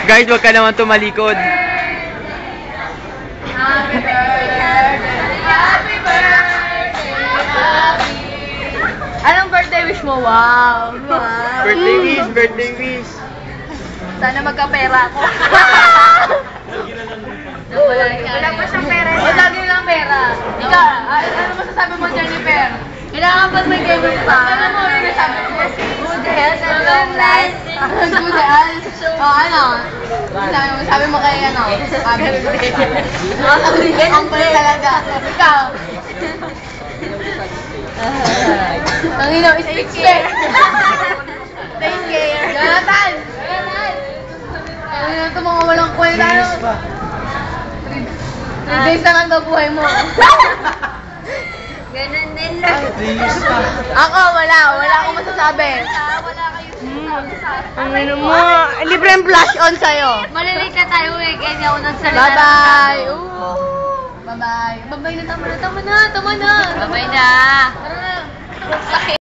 Guard, wag ka naman tumalikod. Happy birthday! Happy birthday! Happy! Anong birthday wish mo? Wow! Wow! Birthday wish, birthday wish. Sana magkapera ako. Wala pa siyang pera. O, lagi lang pera. Ikaw, ano masasabi mo, Jennifer? Kailangan pa may ganyan pa. Ano mo, sabi mo? Good health and long life. Good health. O, ano? Sabi mo kay ano? Ang pala talaga. Ikaw. Ang inaw, take care. Take care. Jonathan! Ano na ito mga walang kwenta? 3 days lang ang babuhay mo. Ganun din lang. Ako, wala akong masasabi. Wala kayong masasabi. Ang ano mo, libre ang blush on sa'yo. Malilate na tayo eh, kaya hindi ako nagsalita. Bye-bye. Bye-bye. Bye-bye na, tama na. Bye-bye na. Tara na.